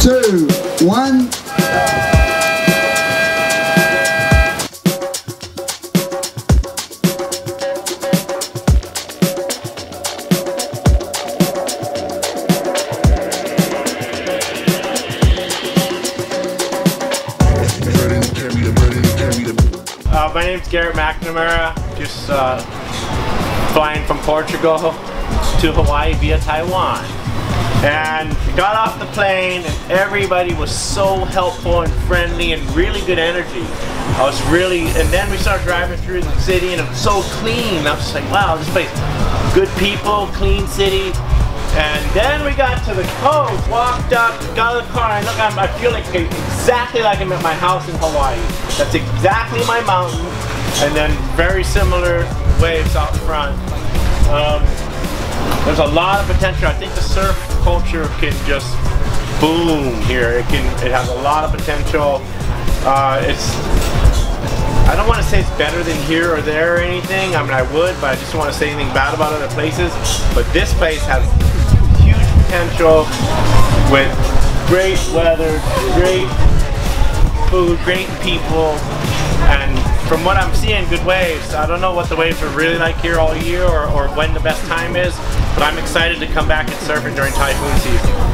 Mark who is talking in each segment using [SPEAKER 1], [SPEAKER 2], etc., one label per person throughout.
[SPEAKER 1] 2, 1.
[SPEAKER 2] My name's Garett McNamara, just flying from Portugal to Hawaii via Taiwan. And got off the plane and everybody was so helpful and friendly and really good energy. And then we started driving through the city and it was so clean. I was just like, wow, this place, good people, clean city. And then we got to the coast, walked up, got out of the car, and I feel like exactly like I'm at my house in Hawaii. That's exactly my mountain, and then very similar waves out front. There's a lot of potential. I think the surf culture can just boom here. It has a lot of potential. I don't want to say it's better than here or there or anything. I mean, I would, but I just don't want to say anything bad about other places. But this place has huge potential with great weather, great food, great people, and from what I'm seeing, good waves. I don't know what the waves are really like here all year or when the best time is, but I'm excited to come back and surf it during typhoon season.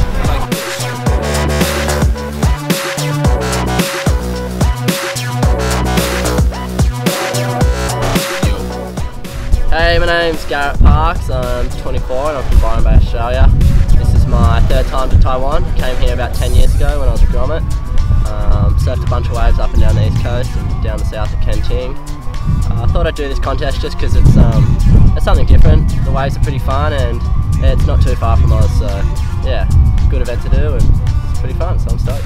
[SPEAKER 3] Hey, my name's Garett Parkes, I'm 24 and I'm from Byron Bay, Australia. This is my third time to Taiwan. I came here about 10 years ago when I was a grommet. Surfed a bunch of waves up and down the east coast and down the south of Kenting. I thought I'd do this contest just because it's something different. The waves are pretty fun and it's not too far from us, so yeah, good event to do and it's pretty fun, so I'm stoked.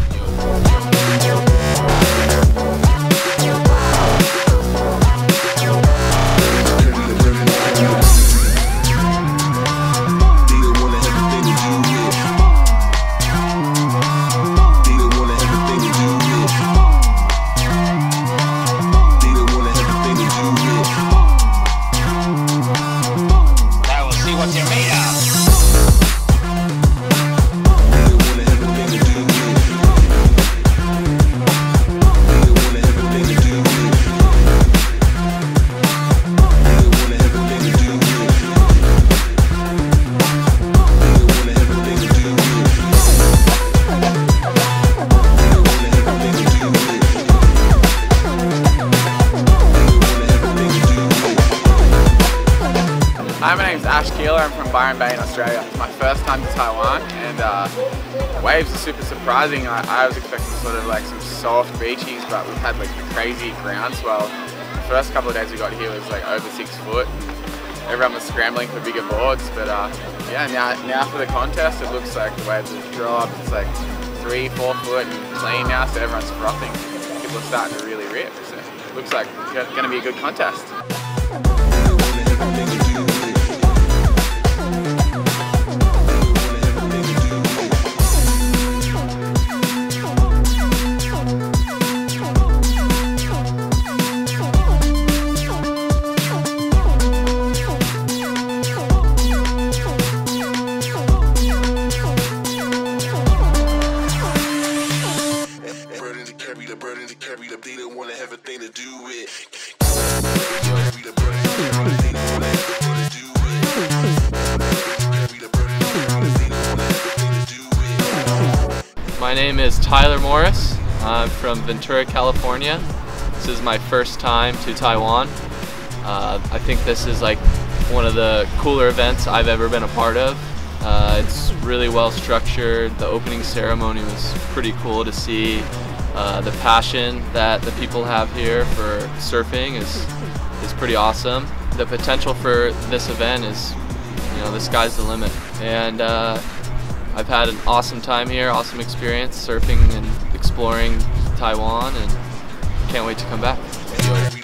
[SPEAKER 4] Hi, my name's Keillah. I'm from Byron Bay in Australia. It's my first time to Taiwan and waves are super surprising. I was expecting sort of like some soft beaches, but we've had like a crazy groundswell. The first couple of days we got here was like over 6 foot. Everyone was scrambling for bigger boards, but yeah, now for the contest it looks like the waves have dropped. It's like 3, 4 foot and clean now, so everyone's frothing. People are starting to really rip, so it looks like it's going to be a good contest.
[SPEAKER 5] They don't wanna have a thing to do with.
[SPEAKER 6] My name is Tyler Morris. I'm from Ventura, California. This is my first time to Taiwan. I think this is like one of the cooler events I've ever been a part of. It's really well structured. The opening ceremony was pretty cool to see. The passion that the people have here for surfing is pretty awesome. The potential for this event is, you know, the sky's the limit. And I've had an awesome time here, awesome experience surfing and exploring Taiwan, and can't wait to come back.